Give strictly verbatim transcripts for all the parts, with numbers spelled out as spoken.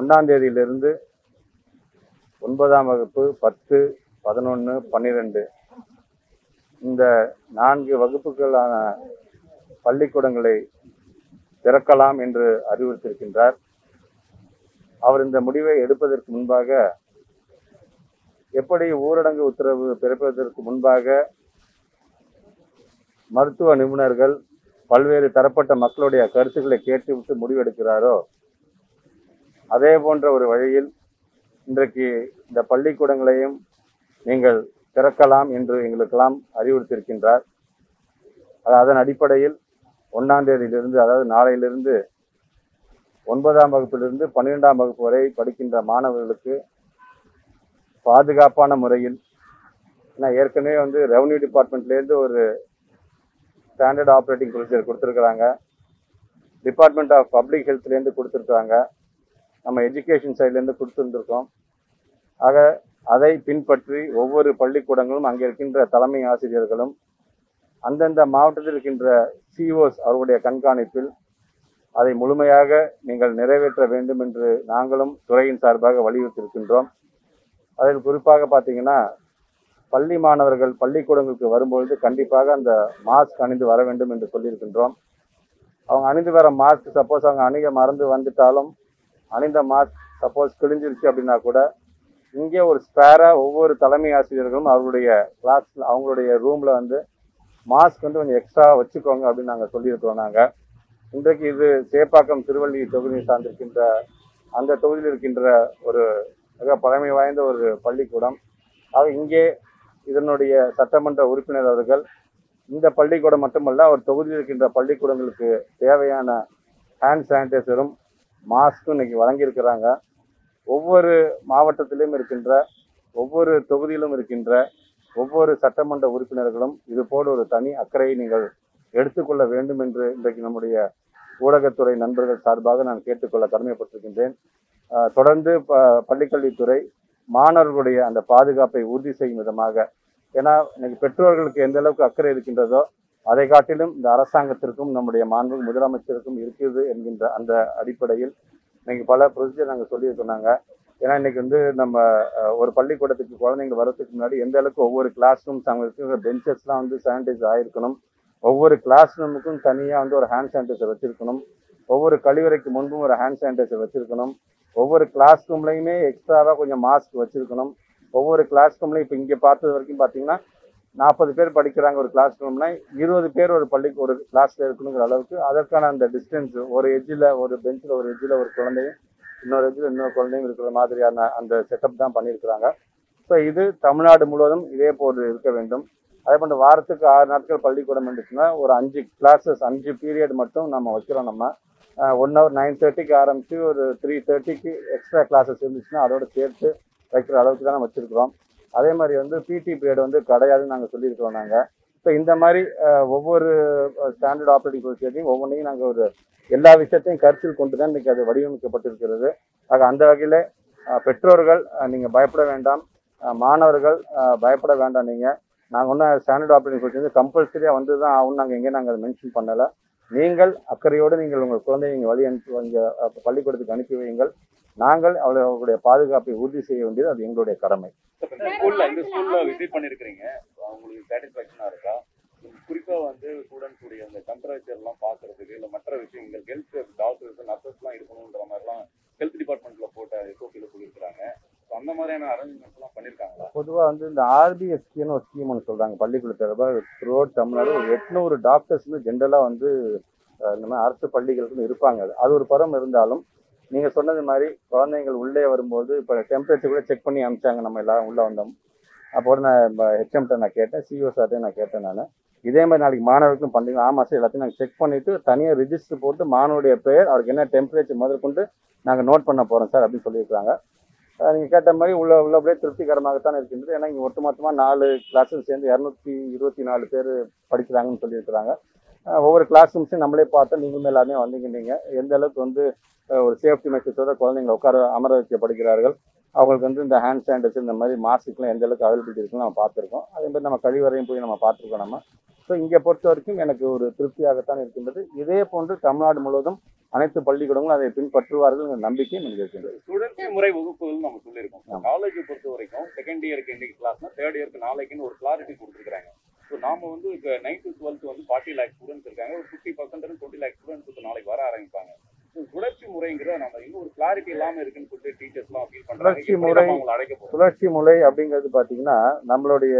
ஒன்றாம் தேதியிலிருந்து ஒன்பதாம் வகுப்பு, பத்து, பதினொன்று, பன்னிரெண்டு இந்த நான்கு வகுப்புகளான பள்ளிக்கூடங்களை திறக்கலாம் என்று அறிவுறுத்தியிருக்கின்றார். அவர் இந்த முடிவை எடுப்பதற்கு முன்பாக, எப்படி ஊரடங்கு உத்தரவு பிறப்பதற்கு முன்பாக மருத்துவ நிபுணர்கள் பல்வேறு தரப்பட்ட மக்களுடைய கருத்துக்களை கேட்டுவிட்டு முடிவெடுக்கிறாரோ, அதே போன்ற ஒரு வழியில் இன்றைக்கு இந்த பள்ளிக்கூடங்களையும் நீங்கள் திறக்கலாம் என்று எங்களுக்கெல்லாம் அறிவுறுத்தியிருக்கின்றார். அதன் அடிப்படையில் ஒன்றாம் தேதியிலிருந்து, அதாவது நாளையிலிருந்து ஒன்பதாம் வகுப்பிலிருந்து பன்னிரெண்டாம் வகுப்பு வரை படிக்கின்ற மாணவர்களுக்கு பாதுகாப்பான முறையில், ஏன்னா ஏற்கனவே வந்து ரெவன்யூ டிபார்ட்மெண்ட்லேருந்து ஒரு ஸ்டாண்டர்ட் ஆப்ரேட்டிங் ப்ரொசீஜர் கொடுத்துருக்குறாங்க, டிபார்ட்மெண்ட் ஆஃப் பப்ளிக் ஹெல்த்லேருந்து கொடுத்துருக்குறாங்க, நம்ம எஜுகேஷன் சைட்லேருந்து கொடுத்துருந்துருக்கோம். ஆக அதை பின்பற்றி ஒவ்வொரு பள்ளிக்கூடங்களும் அங்கே இருக்கின்ற தலைமை ஆசிரியர்களும் அந்தந்த மாவட்டத்தில் இருக்கின்ற சிஓஸ் அவர்களுடைய கண்காணிப்பில் அதை முழுமையாக நீங்கள் நிறைவேற்ற வேண்டும் என்று நாங்களும் துறையின் சார்பாக வலியுறுத்தியிருக்கின்றோம். அதில் குறிப்பாக பார்த்தீங்கன்னா, பள்ளி மாணவர்கள் பள்ளிக்கூடங்களுக்கு வரும்பொழுது கண்டிப்பாக அந்த மாஸ்க் அணிந்து வர வேண்டும் என்று சொல்லியிருக்கின்றோம். அவங்க அணிந்து வர மாஸ்க் சப்போஸ் அவங்க அணிக மறந்து வந்துட்டாலும், அணிந்த மாஸ்க் சப்போஸ் கிழிஞ்சிருச்சு அப்படின்னா கூட இங்கே ஒரு ஸ்பேராக ஒவ்வொரு தலைமை ஆசிரியர்களும் அவர்களுடைய கிளாஸில் அவங்களுடைய ரூமில் வந்து மாஸ்க் வந்து கொஞ்சம் எக்ஸ்ட்ரா வச்சுக்கோங்க அப்படின்னு நாங்கள் சொல்லியிருக்கிறோம். நாங்கள் இன்றைக்கு இது சேப்பாக்கம் திருவள்ளி தொகுதியை சார்ந்திருக்கின்ற அந்த தொகுதியில் இருக்கின்ற ஒரு மிக பழமை வாய்ந்த ஒரு பள்ளிக்கூடம். ஆக இங்கே இதனுடைய சட்டமன்ற உறுப்பினர் அவர்கள் இந்த பள்ளிக்கூடம் மட்டுமல்ல, அவர் தொகுதியில் இருக்கின்ற பள்ளிக்கூடங்களுக்கு தேவையான ஹேண்ட் சானிடைசரும் மாஸ்க்கும் இன்னைக்கு வழங்கியிருக்கிறாங்க. ஒவ்வொரு மாவட்டத்திலும் இருக்கின்ற, ஒவ்வொரு தொகுதியிலும் இருக்கின்ற ஒவ்வொரு சட்டமன்ற உறுப்பினர்களும் இது போல ஒரு தனி அக்கறையை நீங்கள் எடுத்துக்கொள்ள வேண்டும் என்று இன்றைக்கு நம்முடைய ஊடகத்துறை நண்பர்கள் சார்பாக நான் கேட்டுக்கொள்ள கடமைப்பட்டிருக்கின்றேன். தொடர்ந்து ப பள்ளிக்கல்வித்துறை மாணவர்களுடைய அந்த பாதுகாப்பை உறுதி செய்யும் விதமாக, ஏன்னா இன்னைக்கு பெற்றோர்களுக்கு எந்த அளவுக்கு அக்கறை இருக்கின்றதோ அதை காட்டிலும் இந்த அரசாங்கத்திற்கும் நம்முடைய மாண்பு முதலமைச்சருக்கும் இருக்குது என்கின்ற அந்த அடிப்படையில் இன்னைக்கு பல ப்ரொசீஜர் நாங்கள் சொல்லியிருக்கோம். ஏன்னா இன்னைக்கு வந்து நம்ம ஒரு பள்ளிக்கூடத்துக்கு குழந்தைங்க வரதுக்கு முன்னாடி எந்த அளவுக்கு ஒவ்வொரு கிளாஸ் ரூம்ஸ் அங்கே இருக்கிற பெஞ்சஸ்லாம் வந்து சானிடைஸ் ஆகிருக்கணும், ஒவ்வொரு கிளாஸ் ரூமுக்கும் தனியாக வந்து ஒரு ஹேண்ட் சானிடைசர் வச்சிருக்கணும், ஒவ்வொரு கழிவறைக்கு முன்பும் ஒரு ஹேண்ட் சானிடைசர் வச்சிருக்கணும், ஒவ்வொரு கிளாஸ் ரூம்லையுமே எக்ஸ்ட்ராவாக கொஞ்சம் மாஸ்க் வச்சிருக்கணும், ஒவ்வொரு கிளாஸ் ரூம்லையும் இப்போ இங்கே பார்த்தது வரைக்கும் பார்த்தீங்கன்னா நாற்பது பேர் படிக்கிறாங்க ஒரு கிளாஸ் ரூம்னா, இருபது பேர் ஒரு பள்ளிக்கு ஒரு கிளாஸில் இருக்கணுங்கிற அளவுக்கு அதற்கான அந்த டிஸ்டன்ஸ், ஒரு எஜ்ஜில் ஒரு பெஞ்சில் ஒரு எஜ்ஜில் ஒரு குழந்தையும் இன்னொரு எஜ்ஜில் இன்னொரு குழந்தையும் இருக்கிற மாதிரியான அந்த செட்டப் தான் பண்ணியிருக்கிறாங்க. ஸோ இது தமிழ்நாடு முழுவதும் இதே போல் இருக்க வேண்டும். அதே போன்ற வாரத்துக்கு ஆறு நாட்கள் பள்ளிக்கூடம் இருந்துச்சுன்னா ஒரு அஞ்சு கிளாஸஸ் அஞ்சு பீரியட் மட்டும் நம்ம வைக்கிறோம். நம்ம ஒன் ஹவர் நைன் தேர்ட்டிக்கு ஆரம்பித்து ஒரு த்ரீ தேர்ட்டிக்கு எக்ஸ்ட்ரா கிளாஸஸ் இருந்துச்சுன்னா அதோட சேர்த்து வைக்கிற அளவுக்கு தான் வச்சுருக்கிறோம். அதே மாதிரி வந்து பிடி பீரியட் வந்து கிடையாதுன்னு நாங்கள் சொல்லியிருக்கிறோம். நாங்கள் ஸோ இந்த மாதிரி ஒவ்வொரு ஸ்டாண்டர்ட் ஆப்ரேட்டிங் ப்ரொசீஜரையும் ஒவ்வொன்றையும் நாங்கள் ஒரு எல்லா விஷயத்தையும் கருத்தில் கொண்டு தான் இன்றைக்கி அது வடிவமைக்கப்பட்டிருக்கிறது. ஆக அந்த வகையில் பெற்றோர்கள் நீங்கள் பயப்பட வேண்டாம், மாணவர்கள் பயப்பட வேண்டாம். நீங்கள் நாங்கள் ஒன்றும் ஸ்டாண்டர்ட் ஆப்ரேட்டிங் ப்ரொசீஜர் கம்பல்சரியாக வந்து தான் ஆகும், நாங்கள் எங்கேயும் நாங்கள் அதை மென்ஷன் பண்ணலை. நீங்கள் அக்கறையோடு நீங்கள் உங்கள் குழந்தையை நீங்கள் வழி அனுப்பி இங்கே பள்ளிக்கூடத்துக்கு அனுப்பி வையுங்கள். நாங்கள் அவர்களுடைய பாதுகாப்பை உறுதி செய்ய வேண்டியது அது எங்களுடைய கடமை. ஸ்கூல்ல இந்த ஸ்கூல்ல விசிட் பண்ணிருக்கீங்க, உங்களுக்கு சாட்டிஸ்ஃபேக்ஷனா இருக்கா? குறிப்பா வந்து ஸ்டூடெண்ட்ஸ் உடைய அந்த டெம்பரேச்சர் எல்லாம் பாக்குறதுக்கு இல்ல மற்ற விஷயங்கள் ஹெல்த் டாக்டர்ஸ் நர்சஸ் எல்லாம் இருக்கணும்ன்ற மாதிரிலாம் ஹெல்த் டிபார்ட்மெண்ட்ல போட்ட எஸ்ஓபில சொல்லியிருக்காங்க. அந்த மாதிரியான அரேஞ்ச்மெண்ட்ஸ் எல்லாம் பண்ணிருக்காங்களா? பொதுவாக வந்து இந்த ஆர்பிஎஸ்கின்னு ஒரு ஸ்கீம்னு சொல்றாங்க பள்ளிக்கூட தொடர்பாக த்ரூஅவுட் தமிழ்நாடு ஒரு எட்நூறு டாக்டர்ஸ் வந்து ஜென்ரலா வந்து இந்த மாதிரி அரசு பள்ளிகளுக்கு இருப்பாங்க. அது ஒரு புறம் இருந்தாலும் நீங்கள் சொன்னது மாதிரி குழந்தைங்கள் உள்ளே வரும்போது இப்போ டெம்பரேச்சர் கூட செக் பண்ணி அனுப்பிச்சாங்க. நம்ம எல்லாரும் உள்ளே வந்தோம். அப்போது நான் ஹெச்எம்கிட்ட நான் கேட்டேன், சிஓ சார்ட்டே நான் கேட்டேன். நான் இதே மாதிரி நாளைக்கு மாணவர்களுக்கும் பண்ணுறீங்க? ஆமாம் சார், எல்லாத்தையும் நாங்கள் செக் பண்ணிவிட்டு தனியாக ரிஜிஸ்டர் போட்டு மாணவருடைய பெயர் அவருக்கு என்ன டெம்பரேச்சர் முதல் கொண்டு நாங்கள் நோட் பண்ண போகிறோம் சார் அப்படின்னு சொல்லியிருக்காங்க. நீங்கள் கேட்ட மாதிரி உள்ள உள்ளபடியே திருப்திகரமாகத்தான் இருக்கின்றது. ஏன்னா இங்கே ஒட்டுமொத்தமாக நாலு கிளாஸும் சேர்ந்து இரநூத்தி இருபத்தி நாலு பேர் படிக்கிறாங்கன்னு சொல்லியிருக்கிறாங்க. ஒவ்வொரு கிளாஸ் ரூம்ஸையும் நம்மளே பார்த்தா நீங்களும் எல்லாருமே வந்தீங்க. நீங்கள் எந்த அளவுக்கு வந்து ஒரு சேஃப்டி மெஷர்ஸோட குழந்தைங்களை உட்கார அமர வைக்கப்படுகிறார்கள், அவங்களுக்கு வந்து இந்த ஹேண்ட் சானிடைசர் இந்த மாதிரி மாஸ்க்குலாம் எந்த அளவுக்கு அவைலபிலிட்டி இருக்குன்னு நம்ம பார்த்துருக்கோம். அதே மாதிரி நம்ம கழிவறையும் போய் நம்ம பார்த்துருக்கோம். நம்ம ஸோ இங்கே பொறுத்த வரைக்கும் எனக்கு ஒரு திருப்தியாகத்தான் இருக்கின்றது. இதே போன்று தமிழ்நாடு முழுவதும் அனைத்து பள்ளிக்கூடங்களும் அதை பின்பற்றுவார்கள் என்ற நம்பிக்கை எனக்கு இருக்கின்றது. சுழற்சி முறை வகுப்புகள் நம்ம சொல்லியிருக்கோம். காலேஜை பொறுத்த வரைக்கும் செகண்ட் இயருக்கு இன்னைக்கு கிளாஸ்னா தேர்ட் இயருக்கு நாளைக்குன்னு ஒரு கிளாரிட்டி கொடுத்துருக்காங்க. ஸோ நாம வந்து இப்போ நைன்த்து டுவெல்த் வந்து ஃபார்ட்டி லேக் ஸ்டூடெண்ட்ஸ் இருக்காங்க. ஒரு fifty percent twenty lakh students இப்போ நாளைக்கு வர ஆரம்பிப்பாங்க. சுழற்சி முறைங்கிற நம்ம இன்னும் ஒரு கிளாரிட்டி இல்லாம இருக்குன்னு சொல்லிட்டு டீச்சர்ஸ்லாம் ஃபீல் பண்றாங்க. சுழற்சி முறை சுழற்சி முறை அப்படிங்கிறது பார்த்தீங்கன்னா நம்மளுடைய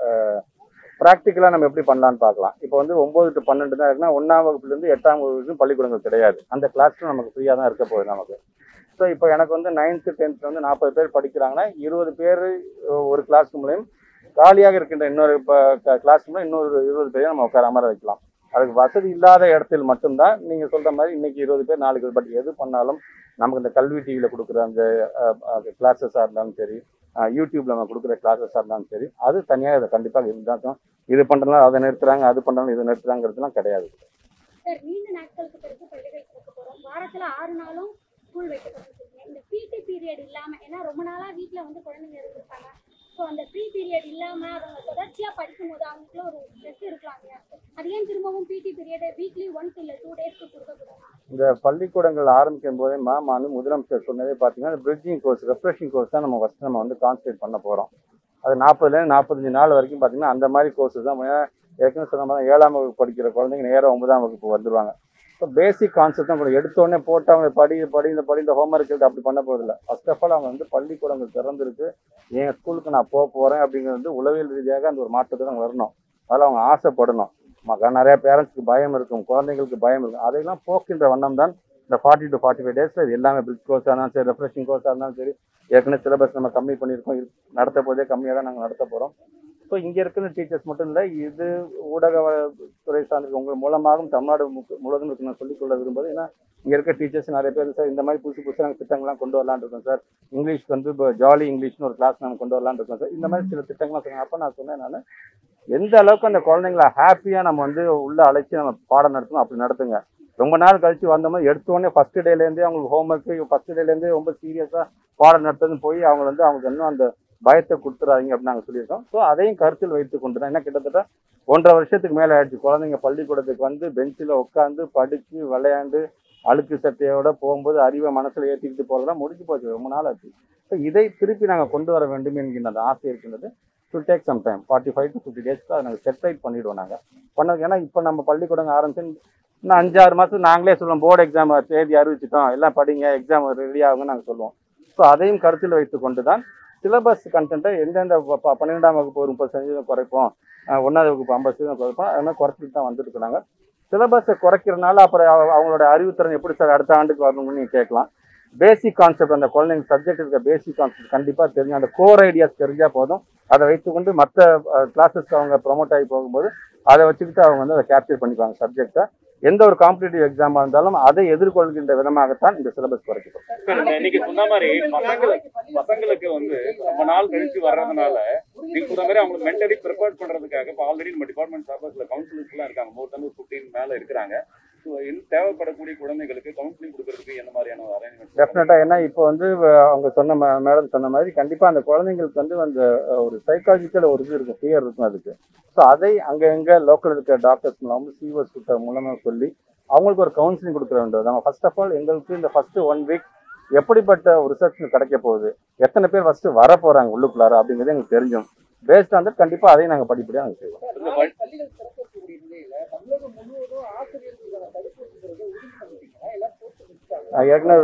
ப்ராக்டிக்கலாக நம்ம எப்படி பண்ணலான்னு பார்க்கலாம். இப்போ வந்து ஒம்பது டு பன்னெண்டு தான் இருக்குன்னா ஒன்றாம் வகுப்புலேருந்து எட்டாம் வகுப்புக்கும் பள்ளிக்கூடங்கள் கிடையாது. அந்த கிளாஸும் நமக்கு ஃப்ரீயாக தான் இருக்க போகுது நமக்கு. ஸோ இப்போ எனக்கு வந்து நைன்த்து டென்த்தில் வந்து நாற்பது பேர் படிக்கிறாங்கன்னா இருபது பேர் ஒரு கிளாஸ் மூலையும் காலியாக இருக்கின்ற இன்னொரு இப்போ கிளாஸ் மூலம் இன்னொரு இருபது பேரையும் நம்ம உட்கார மாதிரி வைக்கலாம். அதுக்கு வசதி இல்லாத இடத்தில் மட்டும்தான் நீங்கள் சொல்கிற மாதிரி இன்றைக்கி இருபது பேர் நாளைக்கு பட் எது பண்ணாலும் நமக்கு இந்த கல்வி டிவியில் கொடுக்குற அந்த கிளாஸஸாக இருந்தாலும் சரி, யூடியூப்ல நம்ம கொடுக்குற கிளாஸஸாக இருந்தாலும் சரி, அது தனியாக இதை கண்டிப்பாக இருந்தாலும் இது பண்ணுறதுனால அதை நிறுத்துறாங்க, அது பண்ணுறாங்க இதை நிறுத்துறாங்கிறதுலாம் கிடையாது. சார், நீண்ட நாட்களுக்கு பிறகு பள்ளிகள் திறக்க போகிறோம். வாரத்தில் ஆறு நாளும் ஸ்கூல் வைக்கப்பட்டிருக்கீங்க. இந்த பிடி பீரியட் இல்லாமல், ஏன்னா ரொம்ப நாளாக வீட்டில் வந்து குழந்தைங்க இருந்திருப்பாங்க. ஸோ அந்த ப்ரீ பீரியட் இல்லாமல் அவங்க தொடர்ச்சியாக படிக்கும்போது அவங்களுக்குள்ள ஒரு ஸ்ட்ரெஸ் இருக்கலாம் இல்லையா? அது ஏன் திரும்பவும் பிடி பீரியட் வீக்லி ஒன்ஸ் இல்லை டூ டேஸ்க்கு கொடுக்கக்கூடாது? இந்த பள்ளிக்கூடங்கள் ஆரம்பிக்கும் போதே மாமா வந்து முதலமைச்சர் சொன்னதே பார்த்தீங்கன்னா பிரிட்ஜிங் கோர்ஸ், ரெஃப்ரெஷிங் கோர்ஸ் தான் நம்ம ஃபஸ்ட் நம்ம வந்து கான்சன்ட்ரேட் பண்ண போகிறோம். அது நாற்பதுலேருந்து நாற்பத்தஞ்சு நாள் வரைக்கும் பார்த்தீங்கன்னா அந்த மாதிரி கோர்ஸஸ் தான். ஏற்கனவே சொன்ன மாதிரி ஏழாம் வகுப்பு படிக்கிற குழந்தைங்க நேரம் ஒன்பதாம் வகுப்பு வந்துடுவாங்க. ஸோ பேசிக் கான்செப்ட் தான் கூட எடுத்தோடனே போட்டு அவங்க படி படி இந்த படி இந்த ஹோம்ஒர்க் எடுத்து அப்படி பண்ண போகிறதில்ல. ஃபர்ஸ்ட் ஆஃப் ஆல் அவங்க வந்து பள்ளிக்கூடங்கள் திறந்துருக்கு, என் ஸ்கூலுக்கு நான் போக போகிறேன் அப்படிங்கிறது வந்து உளவியல் ரீதியாக அந்த ஒரு மாற்றத்தை தான் வரணும். அதில் அவங்க ஆசைப்படணும். நிறைய பேரண்ட்ஸ்க்கு பயம் இருக்கும், குழந்தைங்களுக்கு பயம் இருக்கும். அதையெல்லாம் போக்கின்ற வண்ணம் தான் இந்த ஃபார்ட்டி டு ஃபார்ட்டி ஃபைவ் டேஸில் இது எல்லாமே பிரிட்ஜ் கோர்ஸாக இருந்தாலும் சரி, ரெஃப்ரெஷிங் கோர்ஸாக இருந்தாலும் சரி, ஏற்கனவே சிலபஸ் நம்ம கம்மி பண்ணியிருக்கோம், நடத்த போதே கம்மியாக தான் நாங்கள் நடத்த போகிறோம். ஸோ இங்கே இருக்கிற டீச்சர்ஸ் மட்டும் இல்லை, இது ஊடக துறை சார்ந்த உங்கள் மூலமாகவும் தமிழ்நாடு முழுவதும் இருக்கு நான் சொல்லிக்கொள்ள விரும்புவது. ஏன்னா இங்கே இருக்க டீச்சர்ஸ் நிறைய பேர் சார் இந்த மாதிரி புதுசு புதுசாக நாங்கள் திட்டங்கள்லாம் கொண்டு வரலான்னு இருக்கோம் சார். இங்கிலீஷ்க்கு வந்து இப்போ ஜாலி இங்கிலீஷ்னு ஒரு கிளாஸ் நாங்கள் கொண்டு வரலான்னு இருக்கோம் சார். இந்த மாதிரி சில திட்டங்கள்லாம் சொன்னாங்க. அப்போ நான் சொன்னேன், நான் எந்த அளவுக்கு அந்த குழந்தைங்கள ஹாப்பியாக நம்ம வந்து உள்ளே அழைச்சி நம்ம பாடம் நடத்தணும் அப்படி நடத்துங்க. ரொம்ப நாள் கழிச்சு வந்தோம்னா எடுத்தோடனே ஃபர்ஸ்ட் டேலேருந்தே அவங்களுக்கு ஹோம்ஒர்க்கு ஃபர்ஸ்ட் டேலேருந்தே ரொம்ப சீரியஸாக பாடம் நடத்துன்னு போய் அவங்க வந்து அவங்களுக்கு இன்னும் அந்த பயத்தை கொடுத்துறாதீங்க அப்படின்னு நாங்கள் சொல்லியிருக்கோம். ஸோ அதையும் கருத்தில் வைத்து கொண்டு தான், ஏன்னா கிட்டத்தட்ட ஒன்றரை வருஷத்துக்கு மேலே ஆயிடுச்சு குழந்தைங்க பள்ளிக்கூடத்துக்கு வந்து பெஞ்சில் உட்காந்து படித்து விளையாண்டு அழுக்கு சட்டையோட போகும்போது அறிவை மனசில் ஏற்றிக்கிட்டு போகிறதெல்லாம் முடிஞ்சு போச்சு, ரொம்ப நாள் ஆச்சு. ஸோ இதை திருப்பி நாங்கள் கொண்டு வர வேண்டும் என்கின்ற அந்த ஆசை இருக்கின்றது. To take some time, forty five to fifty டேஸ்க்கு அதை நாங்கள் செட் ரைட் பண்ணிவிடுவோம் நாங்கள் பண்ணது. ஏன்னா இப்போ நம்ம பள்ளிக்கூடங்க ஆரம்பிச்சு இன்னும் அஞ்சாறு மாதம் நாங்களே சொல்லுவோம், போர்டு எக்ஸாம் தேதி அறிவிச்சிட்டோம், எல்லாம் படிங்க, எக்ஸாம் ரெடி ஆகுங்கன்னு நாங்கள் சொல்லுவோம். ஸோ அதையும் கருத்தில் வைத்து கொண்டு தான் சிலபஸ் கண்டென்ட்டை எந்தெந்த பன்னிரெண்டாம் வகுப்பு ஒரு முப்பது சதவீதம் குறைப்போம், ஒன்றாவது வகுப்பு ஐம்பது சதவீதம் குறைப்போம், அது மாதிரி குறைச்சிட்டு தான் வந்துட்டு இருக்காங்க. சிலபஸை குறைக்கிறதுனால அப்புறம் அவங்களோட அறிவுத்திறன் எப்படி சார் அடுத்த ஆண்டுக்கு வரணும்னு நீங்கள் கேட்கலாம். பேசிக் கான்செப்ட், அந்த குழந்தைங்க சப்ஜெக்ட் இருக்க பேசிக் கான்செப்ட் கண்டிப்பாக தெரிஞ்சு அந்த கோர் ஐடியாஸ் தெரிஞ்சால் போதும். அதை வைத்துக்கொண்டு மற்ற கிளாஸஸ்க்கு அவங்க ப்ரொமோட் ஆகி போகும்போது அதை வச்சுக்கிட்டு அவங்க வந்து அதை கேப்சர் பண்ணிப்பாங்க சப்ஜெக்டை. எந்த ஒரு காம்படிட்டிவ் எக்ஸாமா இருந்தாலும் அதை எதிர்கொள்கின்ற விதமாகத்தான் இந்த சிலபஸ் குறைக்கப்படும். இன்னைக்கு சொன்ன மாதிரி பசங்களுக்கு பசங்களுக்கு வந்து ரொம்ப நாள் கழிச்சு வர்றதுனால நீங்க சொன்ன மாதிரி அவங்க மென்டலி ப்ரிப்பேர் பண்றதுக்காக இப்போ ஆல்ரெடி நம்ம டிபார்ட்மெண்ட் சார்பஸ்ல கவுன்சிலர்ஸ் எல்லாம் இருக்காங்க, மோர் தென் ஃபிஃப்டீன் மேல இருக்கிறாங்க. ஸோ தேவைப்படக்கூடிய குழந்தைகளுக்கு கவுன்சிலிங் கொடுக்கறதுக்கு என்ன மாதிரியான அரேஞ்ச்மெண்ட்? டெஃபினட்டா, ஏன்னா இப்போ வந்து அவங்க சொன்ன மேடம் சொன்ன மாதிரி கண்டிப்பா அந்த குழந்தைங்களுக்கு வந்து அந்த ஒரு சைக்காலஜிக்கல் ஒரு இது இருக்கும், ஃபியர் இருக்கும் அதுக்கு. ஸோ அதை அங்கே எங்கே லோக்கல் இருக்கிற டாக்டர்ஸ் மூலம் சிஓஸ் கிட்ட மூலமாக சொல்லி அவங்களுக்கு ஒரு கவுன்சிலிங் கொடுக்குற வேண்டியது. நம்ம ஃபர்ஸ்ட் ஆஃப் ஆல் எங்களுக்கு இந்த ஃபர்ஸ்ட் ஒன் வீக் எப்படிப்பட்ட ஒரு ரிசர்ச் கிடைக்க போகுது, எத்தனை பேர் ஃபர்ஸ்ட் வர போறாங்க உள்ளுக்குள்ளார அப்படிங்கிறது எங்களுக்கு தெரிஞ்சோம். பேஸ்ட் ஆன் தட் கண்டிப்பாக அதையும் நாங்கள் படிப்படியாக நாங்கள் செய்வோம். ஏற்கனவே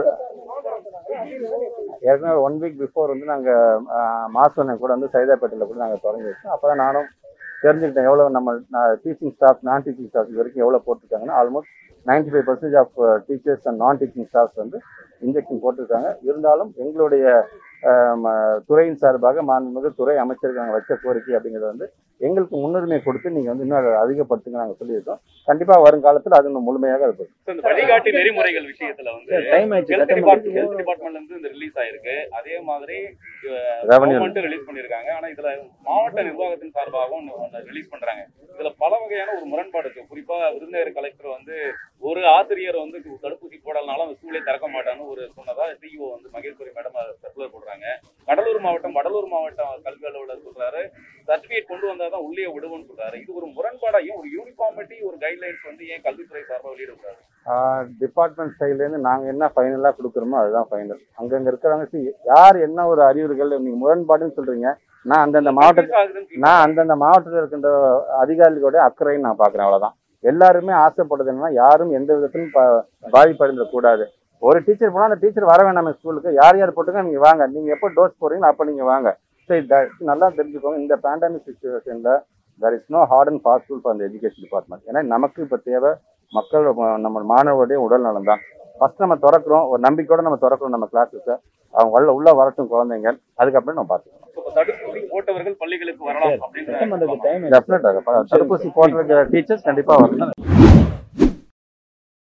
ஏற்கனவே ஒன் வீக் பிஃபோர் வந்து நாங்கள் மாசோனை கூட வந்து சைதாப்பேட்டையில் கூட நாங்கள் தொடங்கி வச்சோம். அப்போ தான் நானும் தெரிஞ்சுக்கிட்டேன் எவ்வளோ நம்ம teaching staff non teaching staff இது வரைக்கும் எவ்வளோ போட்டிருக்காங்கன்னா almost ninety five percentage of teachers and non teaching staffs வந்து இன்ஜெக்ஷன் போட்டிருக்காங்க. இருந்தாலும் எங்களுடைய துறையின் சார்பாக மாண்புமிகு துறை அமைச்சருக்கு நாங்கள் வச்ச கோரிக்கை அப்படிங்கிறது வந்து எங்களுக்கு முன்னுரிமை கொடுத்து நீங்கள் வந்து இன்னும் அதை அதிகப்படுத்துங்க நாங்கள் சொல்லியிருக்கோம். கண்டிப்பாக வருங்காலத்தில் அது இன்னும் முழுமையாக இருக்கும். இந்த வழிகாட்டி நெறிமுறைகள் விஷயத்துல வந்து ஹெல்த் டிபார்ட்மெண்ட்ல இருந்து இந்த ரிலீஸ் ஆயிருக்கு, அதே மாதிரி கவர்மெண்ட் ரிலீஸ் பண்ணியிருக்காங்க. ஆனா இதுல மாவட்ட நிர்வாகத்தின் சார்பாகவும் ரிலீஸ் பண்றாங்க. இதுல பல வகையான ஒரு முரண்பாடு இருக்கு. குறிப்பா விருதுநகர் கலெக்டர் வந்து ஒரு ஆசிரியர் வந்து தடுப்பூசி போடலனாலும் அந்த ஸ்கூலே திறக்க மாட்டான்னு ஒரு சொன்னதா சிஇஓ வந்து மகேஸ்வரி மேடம் சர்க்குலர் போடுறாங்க. சொல்றாங்க. கடலூர் மாவட்டம் வடலூர் மாவட்டம் கல்வி அலுவலர் சொல்றாரு சர்டிபிகேட் கொண்டு வந்தாதான் உள்ளே விடுவோம்னு சொல்றாரு. இது ஒரு முரண்பாடாயும் ஒரு யூனிஃபார்மிட்டி ஒரு கைட்லைன்ஸ் வந்து ஏன் கல்வித்துறை சார்பாக வெளியிடுறாரு? டிபார்ட்மெண்ட் சைட்லேருந்து நாங்கள் என்ன ஃபைனலாக கொடுக்குறோமோ அதுதான் ஃபைனல். அங்கங்கே இருக்கிறவங்க யார் என்ன ஒரு அறிவுரைகள் நீங்கள் முரண்பாடுன்னு சொல்கிறீங்க, நான் அந்தந்த மாவட்டத்தில் நான் அந்தந்த மாவட்டத்தில் இருக்கின்ற அதிகாரிகளுடைய அக்கறையும் நான் பார்க்குறேன். அவ்வளோதான். எல்லாருமே ஆசைப்படுறது என்னன்னா யாரும் எந்த விதத்திலும் பா பாதிப்படைந்துடக்கூடாது. ஒரு டீச்சர் போனால் அந்த டீச்சர் வர வேண்டாம் ஸ்கூலுக்கு, யார் யார் போட்டுங்க நீங்கள் வாங்க, நீங்கள் எப்போ டோஸ் போடுறீங்களோ அப்போ நீங்கள் வாங்க. சரி, நல்லா தெரிஞ்சுக்கோங்க, இந்த பேண்டமிக் சுச்சுவேஷனில் there is no hard and fast rule for the education department. ஏன்னா நமக்கு இப்போ தேவை மக்கள் நம்ம மாணவருடைய உடல் நலம் தான். ஃபர்ஸ்ட் நம்ம திறக்கிறோம், ஒரு நம்பிக்கையோட நம்ம திறக்கிறோம் நம்ம கிளாஸஸை. அவங்க உள்ள உள்ள வரட்டும் குழந்தைங்க, அதுக்கப்புறம் நம்ம பார்த்துக்கணும். தடுப்பூசி போட்டவர்கள் பள்ளிகளுக்கு வரலாம் அப்படின்னு டெஃபினட்டாக தடுப்பூசி போட்டிருக்கிற டீச்சர்ஸ் கண்டிப்பாக வரணும்.